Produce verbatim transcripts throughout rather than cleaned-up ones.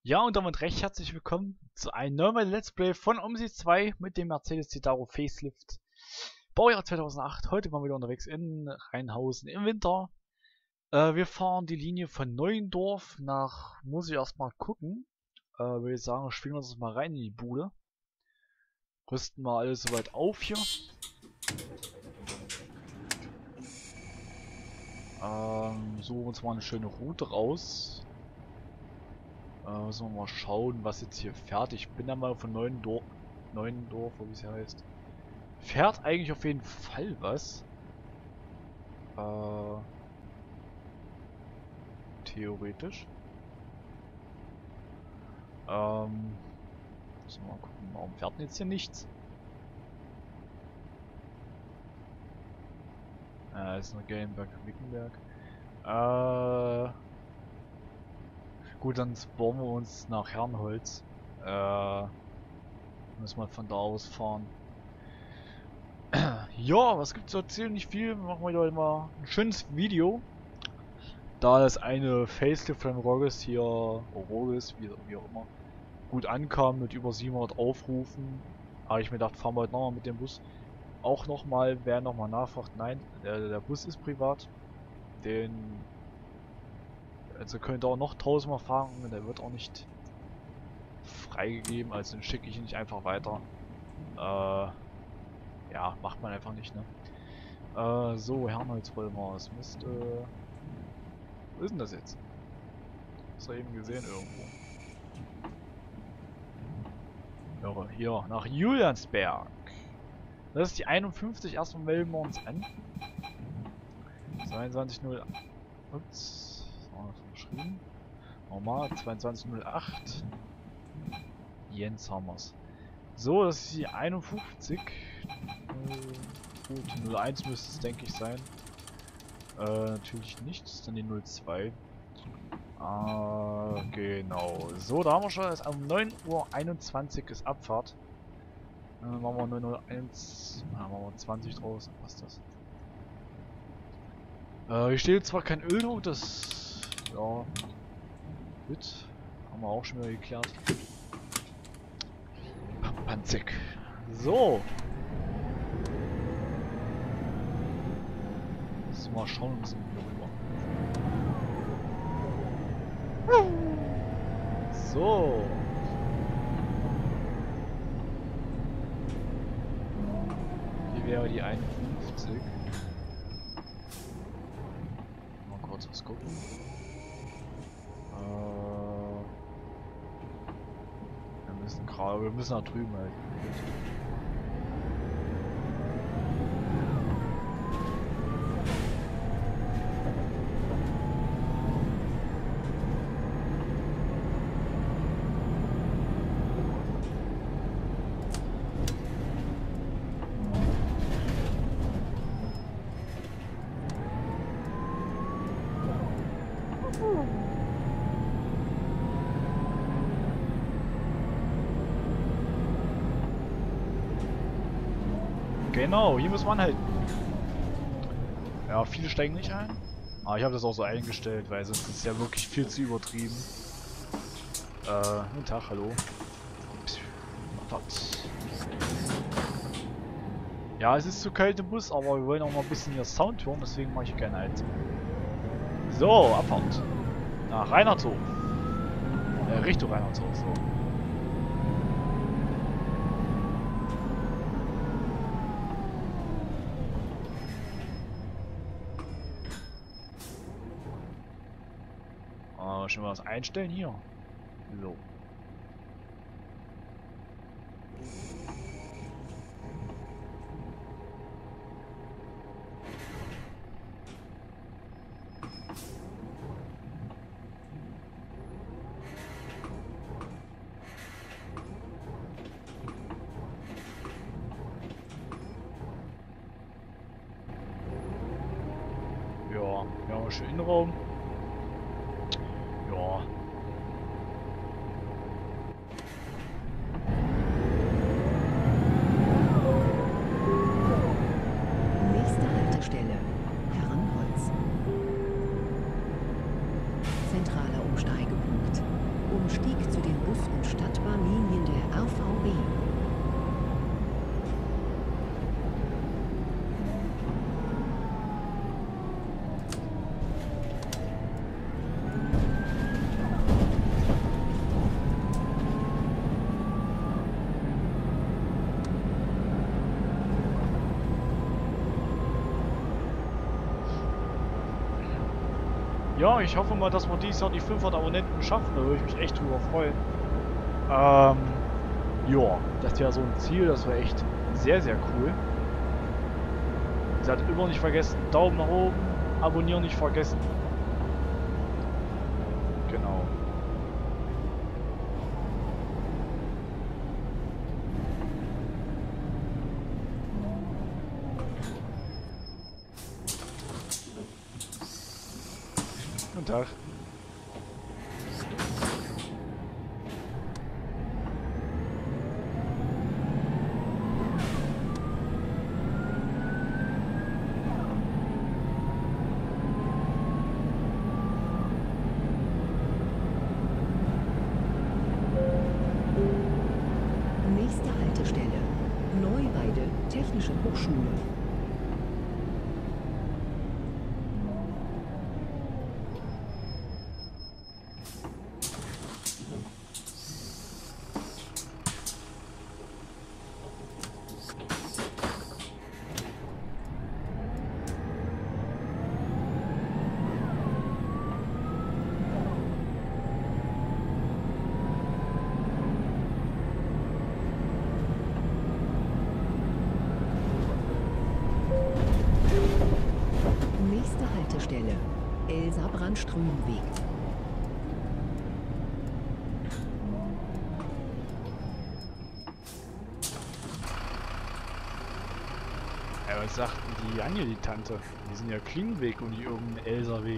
Ja, und damit recht herzlich willkommen zu einem neuen Let's Play von OMSI zwei mit dem Mercedes Citaro Facelift. Baujahr zweitausendacht, heute mal wieder unterwegs in Rheinhausen im Winter. Äh, wir fahren die Linie von Neuendorf nach, muss ich erstmal gucken, äh, würde ich sagen, spielen wir uns mal rein in die Bude. Rüsten wir alles soweit auf hier. Ähm, suchen uns mal eine schöne Route raus. Äh, müssen wir mal schauen, was jetzt hier fährt. Ich bin da mal von Neuendorf, Neuendorf, wie es hier heißt. Fährt eigentlich auf jeden Fall was. Äh, theoretisch. Ähm, müssen wir mal gucken, warum fährt denn jetzt hier nichts? Äh, ist nur Gelnberg-Wickenberg. Äh, gut, dann spawnen wir uns nach Herrenholz. Äh, müssen wir von da aus fahren. Ja, was gibt's zu erzählen? Nicht viel. Machen wir heute mal ein schönes Video. Da das eine Facelift von Rogges hier, Rogges, wie, wie auch immer, gut ankam mit über siebenhundert Aufrufen, habe ich mir gedacht, fahren wir heute nochmal mit dem Bus. Auch nochmal, wer nochmal nachfragt, nein, der, der Bus ist privat. Den, also könnt ihr auch noch tausendmal fahren, der wird auch nicht freigegeben, also den schicke ich nicht einfach weiter. Äh, ja, macht man einfach nicht, ne? Äh, so, Herrenholz wollen wir, es müsste... Wo ist denn das jetzt? Hast du eben gesehen irgendwo. Ja, hier, nach Juliansberg. Das ist die einundfünfzig, erstmal melden wir uns an. zweiundzwanzig null... Ups, was haben wir geschrieben? Nochmal, zweiundzwanzig null acht. Jens haben wir's. So, das ist die einundfünfzig. Äh, gut, null eins müsste es, denke ich, sein. Äh, natürlich nicht, das ist dann die null zwei. Ah, genau. So, da haben wir schon, ist um neun Uhr einundzwanzig ist Abfahrt. Äh, machen wir neun null eins, ah, machen wir zwanzig draus, dann passt das. Äh, hier steht zwar kein Öldruck, das, ja, gut, haben wir auch schon wieder geklärt. Panzig. So. Mal schauen, was wir hier rüber. So. Hier wäre die einundfünfzig. Mal kurz was gucken. Äh, wir müssen gerade, wir müssen nach drüben halt. Genau, hier muss man halt. Ja, viele steigen nicht ein. Aber ich habe das auch so eingestellt, weil sonst ist es ja wirklich viel zu übertrieben. Äh, guten Tag, hallo. Ja, es ist zu kalt im Bus, aber wir wollen auch mal ein bisschen hier Sound hören, deswegen mache ich gerne halt. So, Abfahrt. Nach Reinhardshof. Äh, Richtung Reinhardshof, so. Äh, schon mal was einstellen hier. So. Ja, wir haben schon Innenraum. Ja. Nächste Haltestelle, Herrenholz. Zentraler Umsteigepunkt. Umstieg zu Stadtbahnlinien der R V B. Ja, ich hoffe mal, dass wir dieses Jahr die fünfhundert Abonnenten schaffen. Da würde ich mich echt drüber freuen. Ähm, ja, das wäre so ein Ziel. Das wäre echt sehr, sehr cool. Ihr seid immer nicht vergessen, Daumen nach oben, abonnieren nicht vergessen. Genau. Guten Tag. Nächste Haltestelle: Neuweide Technische Hochschule. Nächste Haltestelle: Elsa-Brandström-Weg. Ja, was sagt denn die Anja, die Tante? Die sind ja Klingenweg und nicht irgendein Elsa-Weg.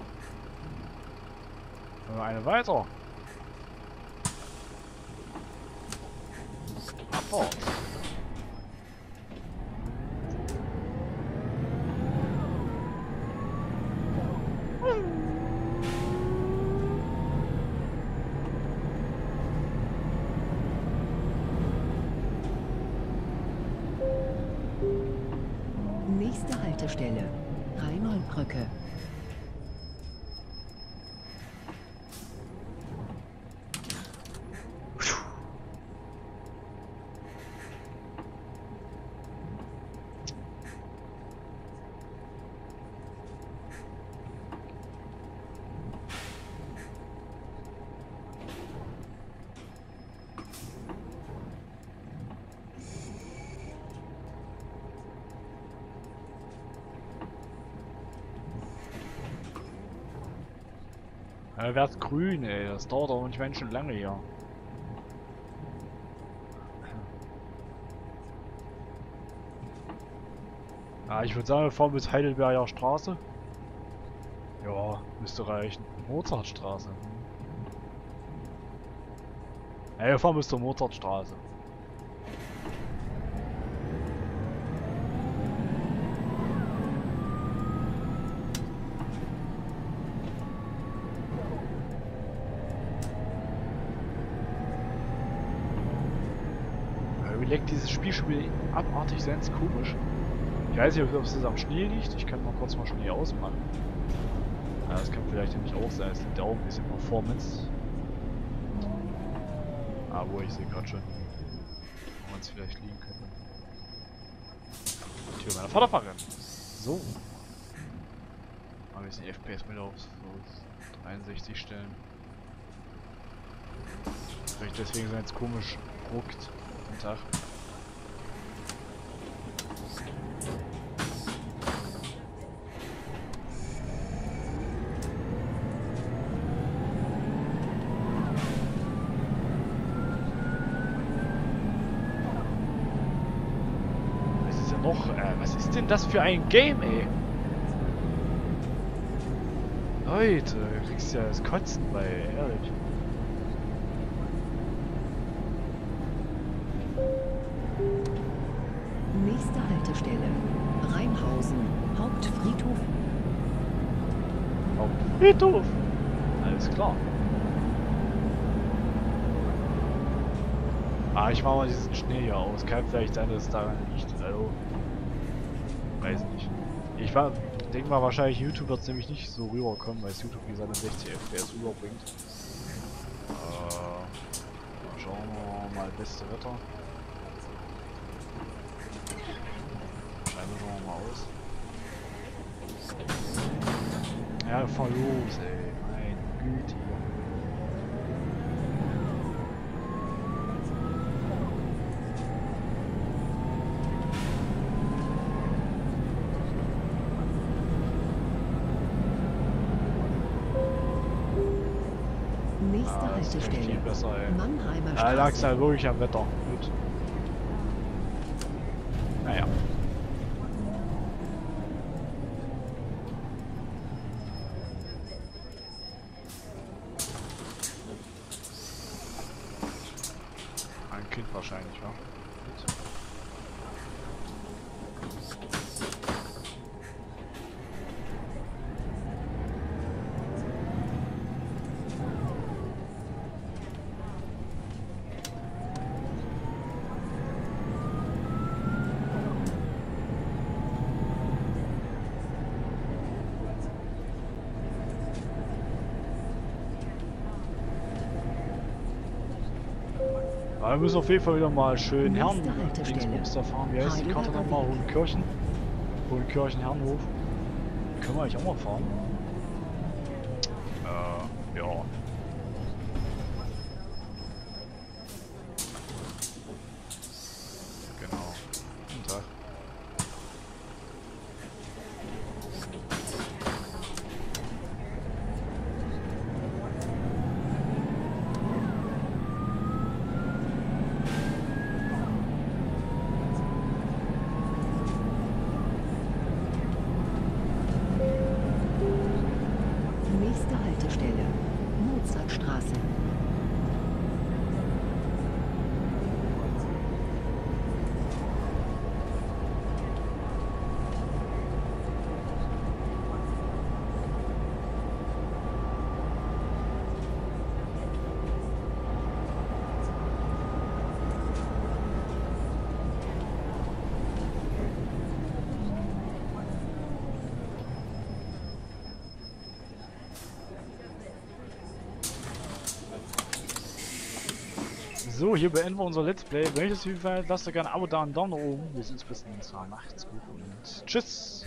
Noch eine weiter. Abfahrt. Nächste Haltestelle: Rheinolbrücke. Ja, wär's grün, ey. Das dauert aber nicht Menschen lange hier. Ah, ich würde sagen, wir fahren bis Heidelberger Straße. Ja, müsste reichen. Mozartstraße. Ja, wir fahren bis zur Mozartstraße. Leckt dieses Spiel schon wieder abartig ganz komisch. Ich weiß nicht, ob es am Schnee liegt. Ich kann mal kurz mal Schnee ausmachen. Ja, das kann vielleicht nämlich auch sein. Es liegt auch ein bisschen Performance. Aber ich sehe gerade schon, wo man es vielleicht liegen könnte. Tür meiner Vaterfahrerin. So. Mal ein bisschen F P S mit auf so dreiundsechzig stellen. Vielleicht deswegen so jetzt komisch ruckt. Guten Tag. Was ist denn noch? Äh, was ist denn das für ein Game, ey? Leute, du kriegst ja das Kotzen bei, ehrlich. Nächste Haltestelle: Rheinhausen Hauptfriedhof. Hauptfriedhof. Alles klar. Ah, ich mach mal diesen Schnee hier aus. Kann vielleicht sein, dass es daran liegt. Also, weiß nicht. Ich war, denke mal, wahrscheinlich YouTube wird es nämlich nicht so rüberkommen, weil es YouTube wie seine sechzig F P S rüberbringt. Äh, schauen wir mal beste Wetter. Scheinbar schauen wir mal aus. Ja, fahr los, ey. Meine Güte. Nächste Ah, das ist echt Haltestelle. viel besser, ey. Mannheimer Da lag es Straße. halt wirklich am Wetter. Gut. Naja. Ein Kind wahrscheinlich, wa? Gut. Aber wir müssen auf jeden Fall wieder mal schön Herren Nächste Haltestelle. Dingsbums da fahren. Wie heißt die Karte Heidelberger nochmal? Weg. Hohenkirchen? Hohenkirchen Herrenhof. Können wir eigentlich auch mal fahren? Äh, ja. Genau. Guten Tag. Nächste Haltestelle. Mozartstraße. So, hier beenden wir unser Let's Play. Wenn euch das gefallen hat, lasst doch gerne ein Abo da und einen Daumen nach oben. Wir sehen uns bis zum nächsten Mal. Macht's gut und tschüss.